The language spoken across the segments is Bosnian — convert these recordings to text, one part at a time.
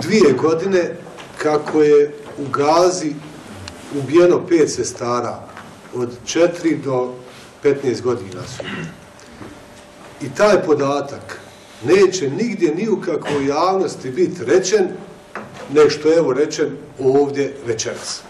2 godine kako je u Gazi ubijeno 5 sestara, od 4 do 15 godina su. I taj podatak neće nigdje ni u kakvoj javnosti biti rečen, nego što je evo rečen ovdje večeras.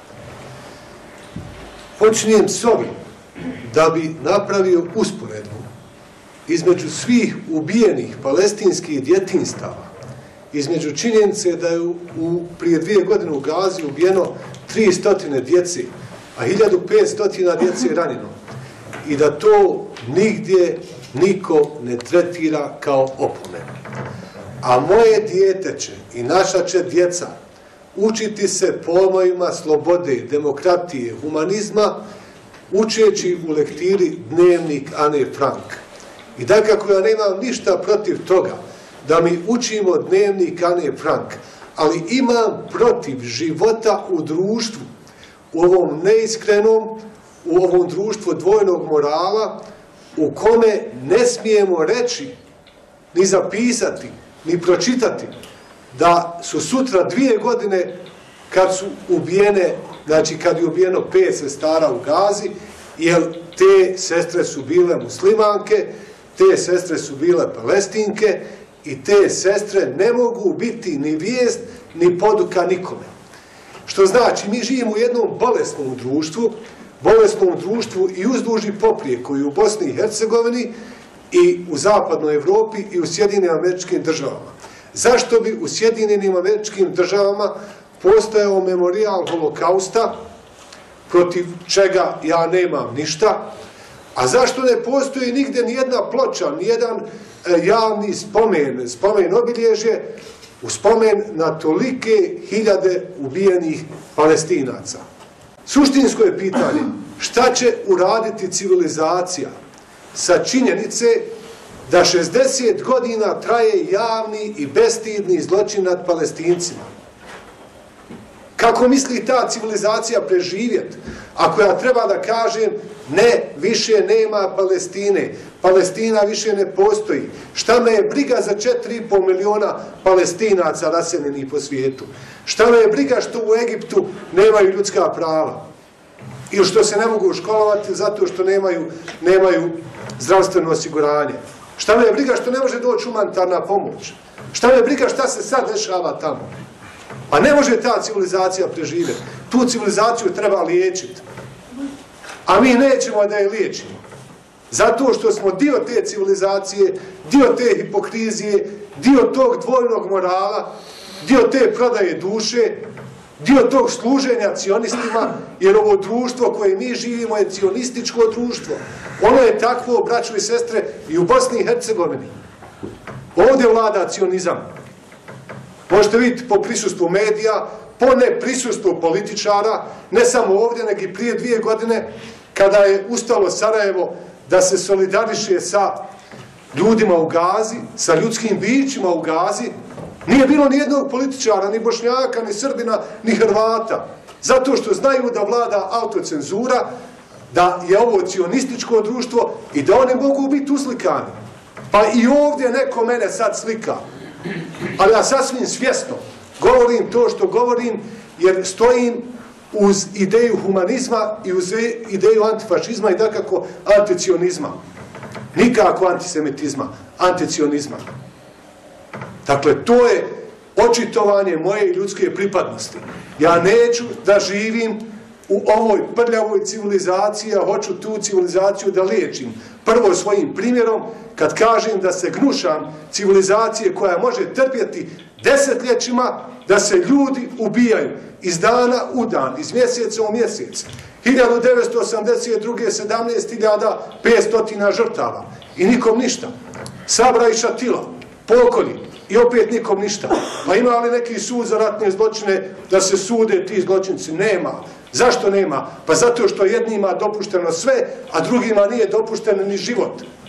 Počinjem s ovim da bi napravio usporedbu između svih ubijenih palestinskih djetinjstava, između činjenice da je prije 2 godine u Gazi ubijeno 300 djece, a 1500 djece je ranjeno. I da to nigdje niko ne tretira kao opomenu. A moje dijete će i naša će djeca učiti se pojmovima slobode, demokratije, humanizma, učeći u lektiri Dnevnik Ane Frank. I dakako ja nemam ništa protiv toga da mi učimo Dnevnik Ane Frank, ali imam protiv života u društvu, u ovom neiskrenom, u ovom društvu dvojnog morala, u kome ne smijemo reći, ni zapisati, ni pročitati da su sutra 2 godine kad su ubijene, znači kad je ubijeno 5 sestara u Gazi, jer te sestre su bile muslimanke, te sestre su bile palestinke i te sestre ne mogu biti ni vijest, ni poduka nikome. Što znači, mi živimo u jednom bolesnom društvu i uzduž i poprijeko i u Bosni i Hercegovini i u zapadnoj Evropi i u Sjedinjenim Američkim Državama. Zašto bi u Sjedinjenim Američkim Državama postojao memorijal holokausta, protiv čega ja nemam ništa, a zašto ne postoji nigdje nijedna ploča, nijedan javni spomen obilježje u spomen na tolike hiljade ubijenih Palestinaca? Suštinsko je pitanje, šta će uraditi civilizacija sa činjenice da 60 godina traje javni i bestidni zločin nad Palestincima? Kako misli ta civilizacija preživjeti ako ja treba da kažem ne, više nema Palestine, Palestina više ne postoji? Šta me je briga za 4,5 miliona Palestinaca raseljenih po svijetu? Šta me je briga što u Egiptu nemaju ljudska prava? Ili što se ne mogu školovati zato što nemaju zdravstveno osiguranje? Šta me je briga što ne može doći humanitarna pomoć? Šta me je briga šta se sad dešava tamo? Pa ne može ta civilizacija preživjeti. Tu civilizaciju treba liječiti. A mi nećemo da je liječimo. Zato što smo dio te civilizacije, dio te hipokrizije, dio tog dvojnog morala, dio te prodaje duše, dio tog služenja cionistima, jer ovo društvo koje mi živimo je cionističko društvo. Ono je takvo, braćo i sestre, i u Bosni i Hercegovini. Ovdje vlada cionizam. Možete vidjeti po prisustvu medija, po neprisustvu političara, ne samo ovdje, nego i prije 2 godine, kada je ustalo Sarajevo da se solidariše sa ljudima u Gazi, sa ljudskim bićima u Gazi, nije bilo ni jednog političara, ni Bošnjaka, ni Srbina, ni Hrvata. Zato što znaju da vlada autocenzura, da je ovo cionističko društvo i da oni mogu biti uslikani. Pa i ovdje neko mene sad slika. Ali ja sasvim svjesno govorim to što govorim, jer stojim uz ideju humanizma i uz ideju antifašizma i dakako anticionizma. Nikako antisemitizma, anticionizma. Dakle, to je očitovanje moje ljudske pripadnosti. Ja neću da živim u ovoj prljavoj civilizaciji, a hoću tu civilizaciju da liječim. Prvo svojim primjerom, kad kažem da se gnušam civilizacije koja može trpjeti desetljećima, da se ljudi ubijaju iz dana u dan, iz mjeseca u mjesec. 1982. 17.500 žrtava i nikom ništa. Sabra i Šatila, pokolji i opet nikom ništa. Pa ima li neki sud za ratne zločine da se sude ti zločinci? Nema. Zašto nema? Pa zato što jednima dopušteno sve, a drugima nije dopušteno ni život.